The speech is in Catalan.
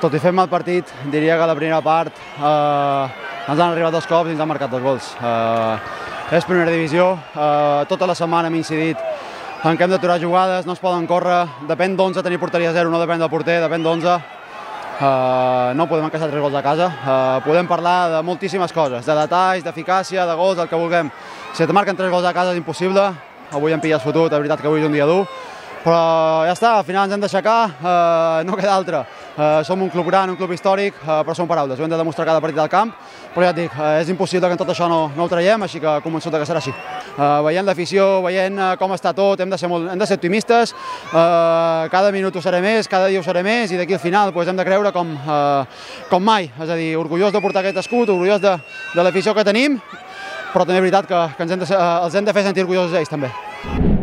Tot i fer mal partit, diria que a la primera part ens han arribat 2 cops i ens han marcat 2 gols. És primera divisió, tota la setmana hem incidit en que hem d'aturar jugades, no es poden córrer, depèn d'11 tenir porteria 0, no depèn del porter, depèn d'11. No podem encaixar 3 gols a casa, podem parlar de moltíssimes coses, de detalls, d'eficàcia, de gols, el que vulguem. Si et marquen 3 gols a casa és impossible, avui em pilles fotut, és veritat que avui és un dia dur, però ja està, al final ens hem d'aixecar, no queda altra. Som un club gran, un club històric, però són paraules, ho hem de demostrar cada partit al camp, però ja et dic, és impossible que en tot això no ho traiem, així que convençut que serà així. Veient l'afició, veient com està tot, hem de ser optimistes, cada minut ho seré més, cada dia ho seré més, i d'aquí al final hem de creure com mai, és a dir, orgullós de portar aquest escut, orgullós de l'afició que tenim, però també és veritat que els hem de fer sentir orgullosos ells també.